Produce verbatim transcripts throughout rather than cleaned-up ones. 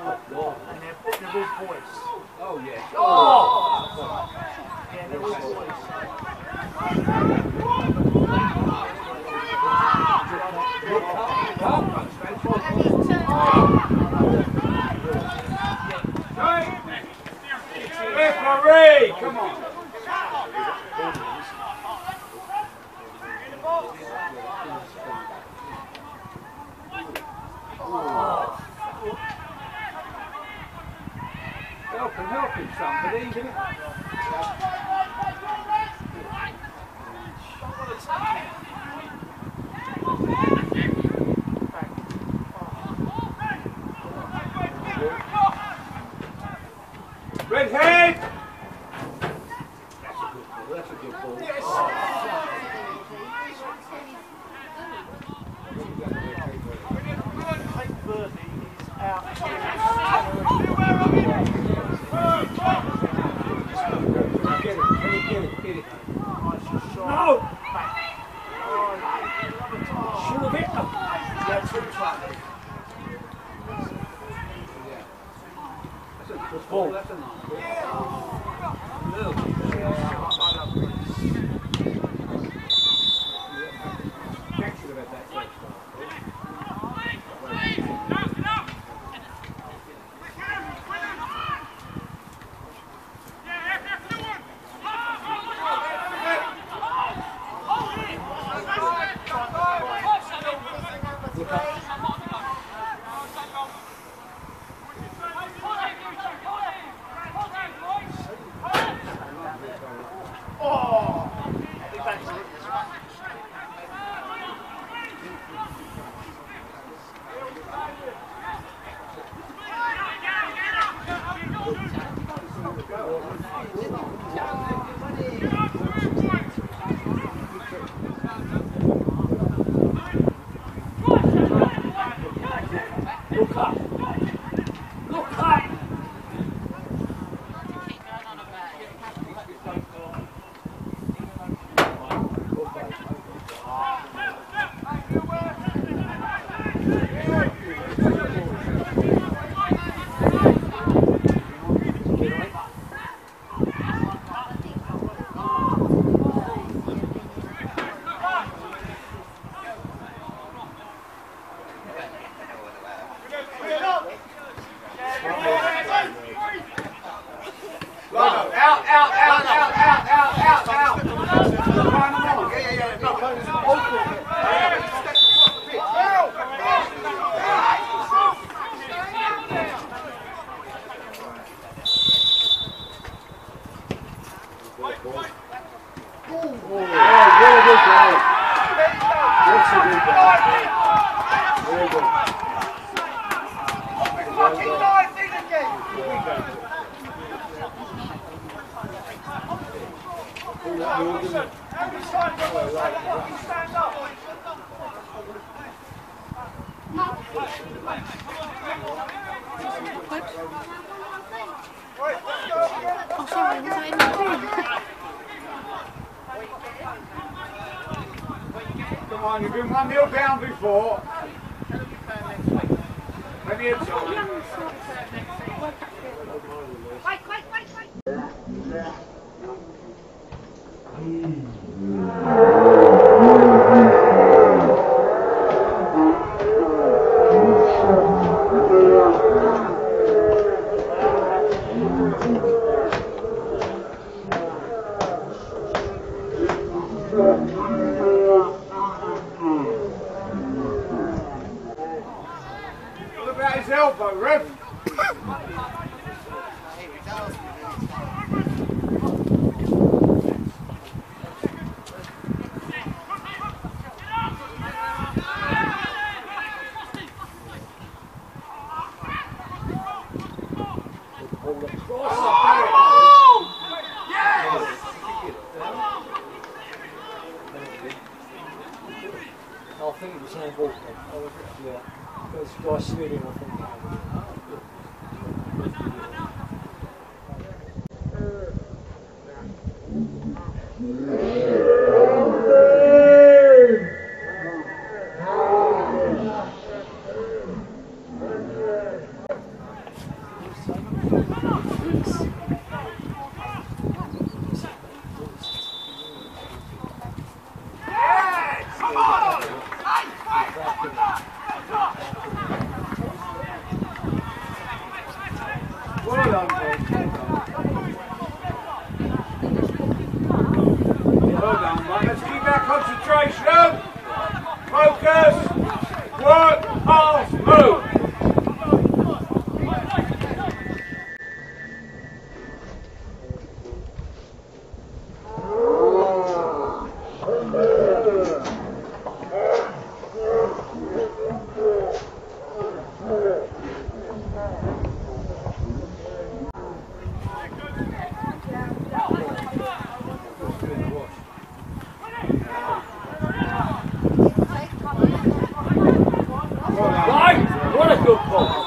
And they're, they're all boys. Oh, yeah. Oh! Yeah, they're all boys. Referee, come on. Help him, help him, somebody. Red head! That's a good ball, that's a good ball. Yes! Birdie is out. Get it, get it, get it, get it. No! Should have hit them. That's good track. That's a good ball, that's a nice ball. Look. Jack should have had that first time. Come on, you've been one nil down before. Plenty of time. Wait, wait, wait, wait. What about his elbow, ref? I think it was handball. Yeah. Because guy slid in, I think. What a good ball.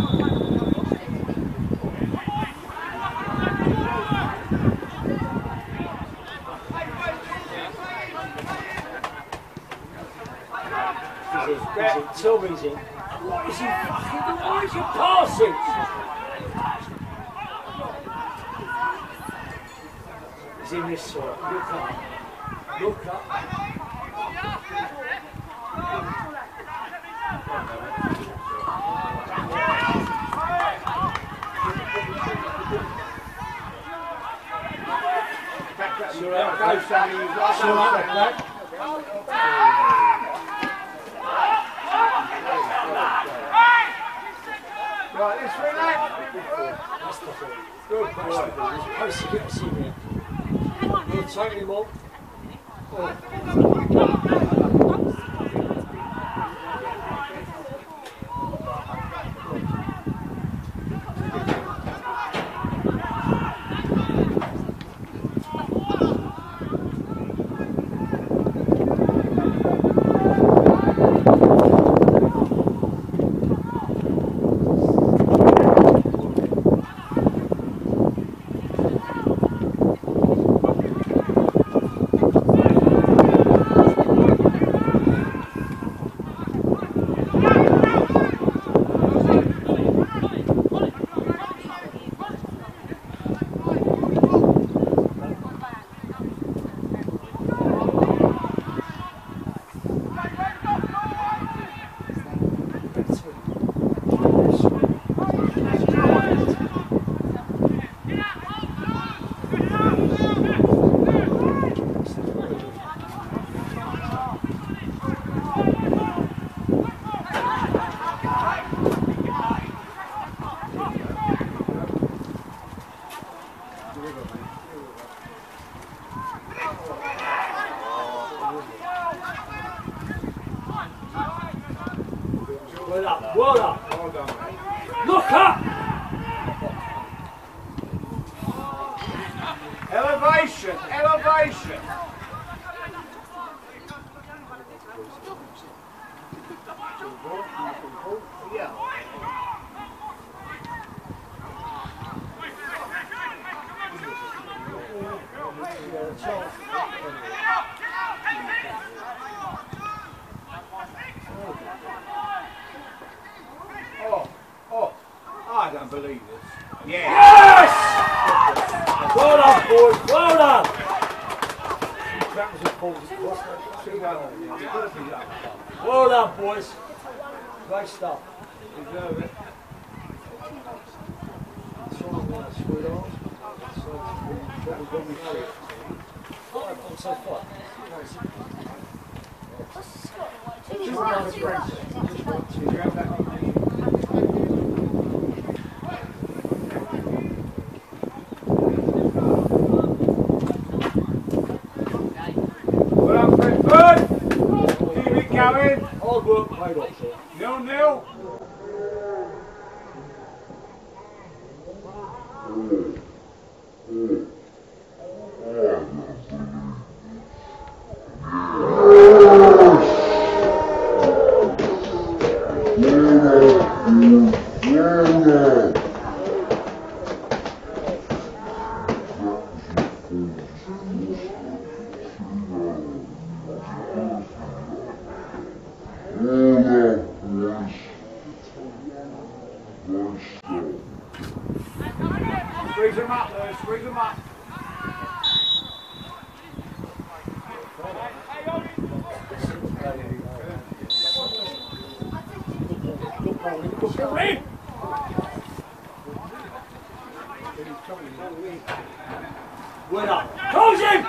Tommy's in. What is he fucking doing? Why is your passing? He's in this sort. Look up. Look up. Sure, go, Sammy. Right, let's relax. That's the thing. Good boy. He's supposed to get us in there. We'll take him up. Well up, well up. Well done, mate. Look up! Elevation, elevation. Yeah. Oh, oh, I don't believe this. Yeah. Yes! Well done, boys, well done! Well done, boys. Great stuff. Deserve it. So far. Well done, Frenford. Keep it going. Hard work paid off, sir. Nil nil. Squeeze them up, though. Squeeze them up. Well up. Close him!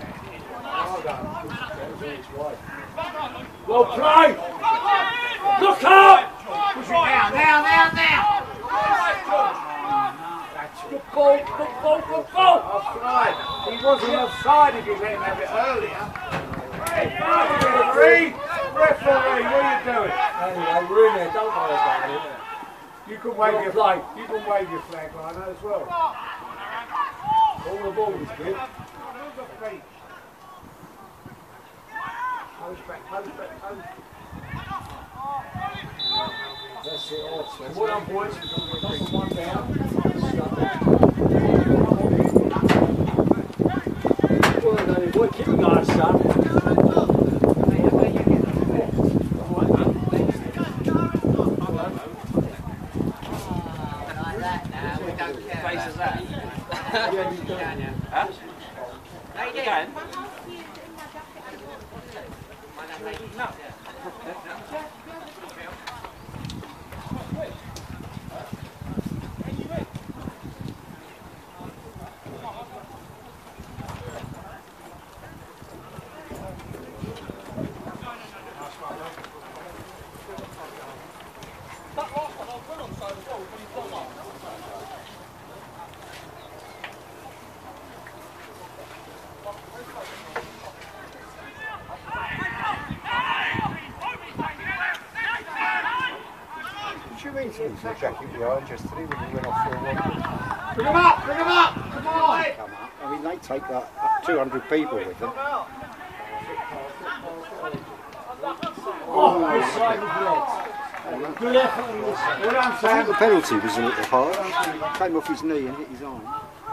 Well played! Look up! Push it down, now, now, now. Good ball, good ball, good ball! Offside. He wasn't offside if you let him have it earlier. Referee, referee, what are you doing? Anyway, we're in there, don't worry about it. You can wave your flag. You can wave your flag, Rhino, as well. All the ball is good. Post back, post back, post. That's it, awesome. Well done, boys. That's one down. Well done, boy. Keep it going, son. Yeah, you can. Huh? How you doing? No. The jacket behind yesterday when we went off for a walk. Bring them up, bring them up, come on! Come up. I mean, they take like two hundred people with them. Oh, good side of red. Good effort on this. Well done, I think Sam. the penalty was a little hard. Came off his knee and hit his arm.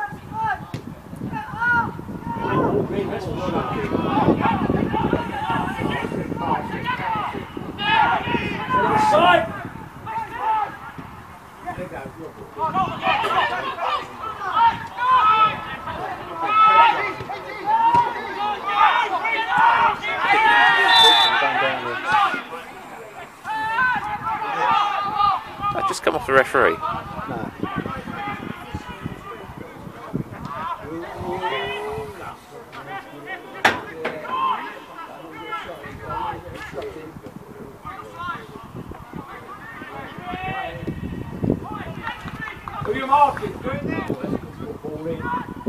Side! I just come off the referee. No. Who you marking? Do it now. Ball in.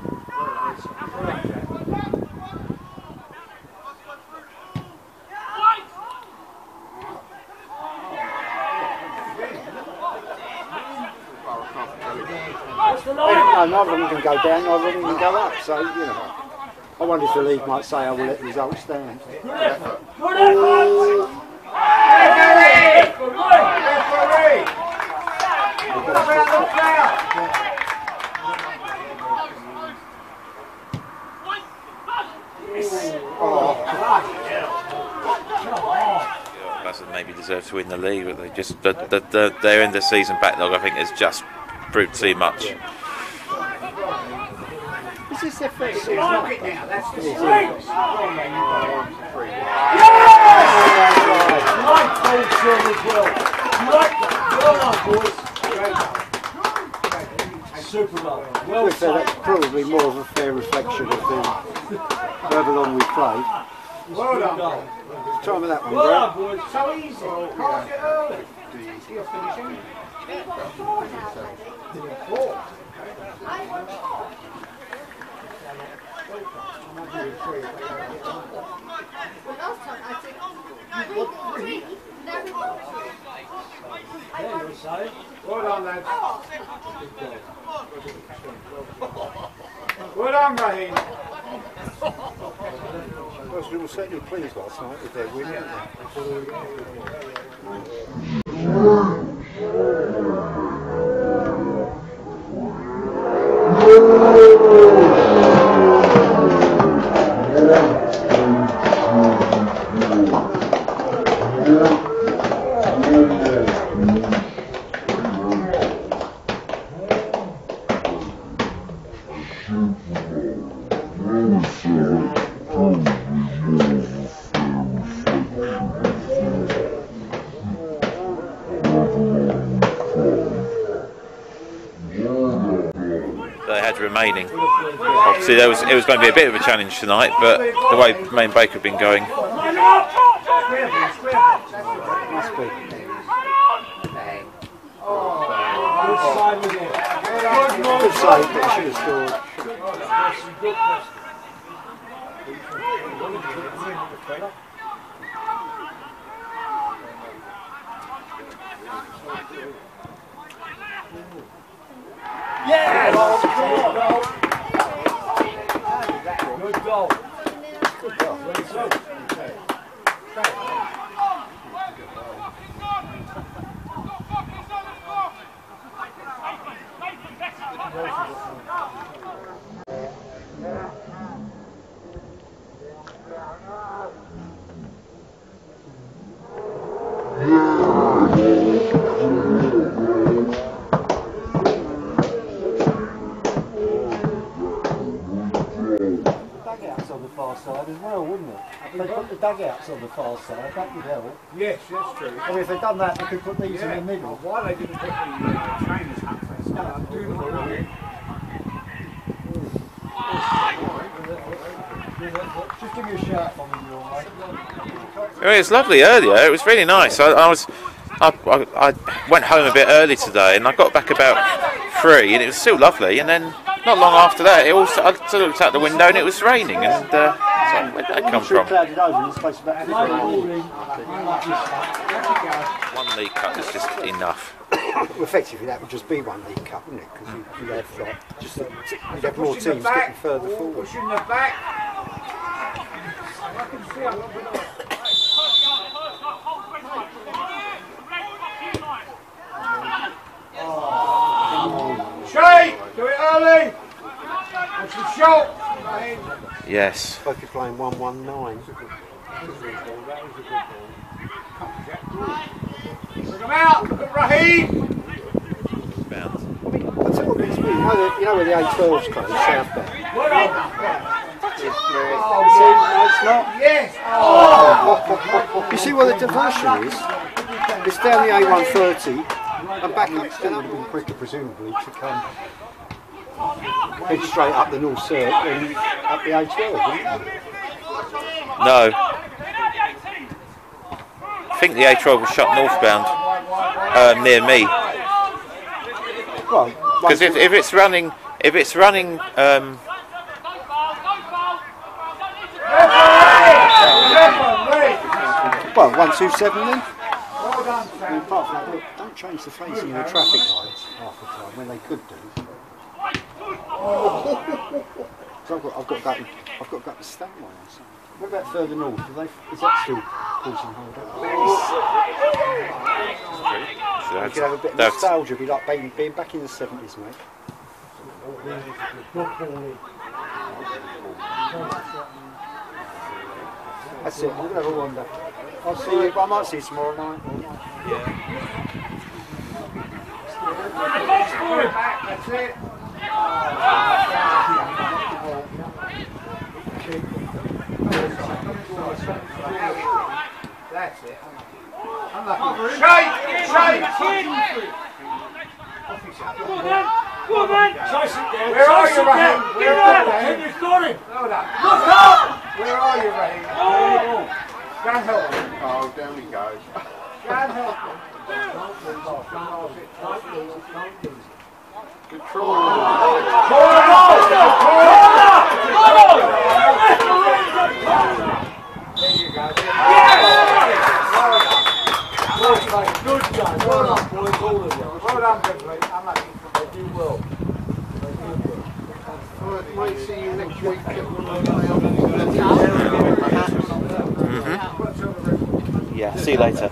No, neither of them can go down, neither of them can go up. So, you know, I wonder if the league might say, I will let the results stand. Good effort! Good effort! Referee! Referee! What about the foul? Basildon maybe deserve to win the league, but they just the, the, the, their end of season backlog, I think, is just proved too much. Is this their first season? Mark it now, that's the street. Nice goal turn as well. Right, well done, boys. Super well. Well So done. that's probably more of a fair reflection of the however long we played. Well done. Time of that one, Well bro. done, boys. So easy. Pass it early. You're finishing. Four. Last time I said, I got three, now we got two. There you say. Well done, lads. Well done, Raheem. Well, we were certainly pleased last night with their win, They had remaining. Obviously, there was it was going to be a bit of a challenge tonight, but the way Main Baker had been going, Must be. Good side with it. Good save, but he should have scored. Yeah! Goal, goal, goal. Good goal. Good goal. Very good. Dugouts on the far side as well, wouldn't it? If they put the dugouts on the far side, that would help. Yes, that's true. I mean, if they'd done that, they could put these Yeah. in the middle. Why they didn't put the uh, trainers up there? Start doing all of it. Just give me a shout from you, all right? I mean, it was lovely earlier. It was really nice. I, I was, I, I, I went home a bit early today, and I got back about three, and it was still lovely. And then not long after that, it all. I looked out the window, and it was raining. And uh, so where did that come from? Clouded over, it's supposed to be about One League Cup is just enough. Well, effectively, that would just be one League Cup, wouldn't it? Because you, you'd have like, just you'd have more Push in the teams back. getting further forward. Push in the back. I can see I'm Shay, do it early. What's the shot? Yes. Both be playing one one nine. Bring them out. Look at Raheem. Bounce. I mean, I'll tell you what gets me. You know, the, you know where the A twelve's closed, southbound? Oh, It's not. yes. You see where the diversion is? It's down the A one thirty and back up. Then that would have been quicker, presumably, to come head straight up the North Cirque and up the A twelve, wouldn't it? No. I think the A twelve was shut northbound uh, near me. Well, Because if, if it's running, if it's running, um, well, one two seven then. Well done, I mean, apart from that, look, don't change the facing of the traffic lights half the time when they could do. So I've got, I've got that. I've got that Stanway or something. What about further north? Do they? Is that still causing hold up? so You that's, could have a bit of that's, nostalgia, be like being, being back in the seventies, mate. That's it. I'm gonna have a wander. I'll see you. I might see you tomorrow night. That's it. That's it. Unlucky. Shake! Shake! Go on, man! Go on, man! Chase it down! Where are Chase you, it Raheem? down. Where Get are out! you, Raheem? Henry's got him! Hold up. Look up! Where are you, Raheem? Oh! Go and help him. Oh, down he goes. Go and help him. Good try. There you go. Well played, good game. Well done, boys, all of you. Well done, Benfleet. Unlucky. They did well. Alright, might see you next week. mm-hmm. Yeah. See you later.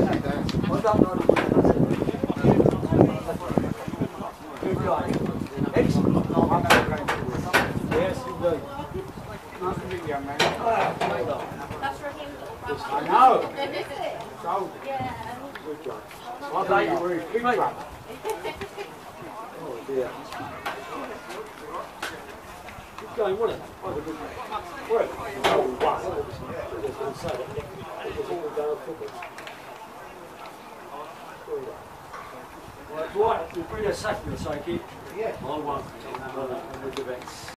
Good game. Excellent. Yes, indeed. Nice to meet you, young man. That's Raheem. I know. Is it? So, Yeah. good job. I thought you were in big trouble. Oh dear. Good game, wasn't it? Oh, good game. Well, oh, wow. I was going to say that. It was all the game of football. Right, Dwight, we'll bring a second, so keep. Yeah. I won. With the vets.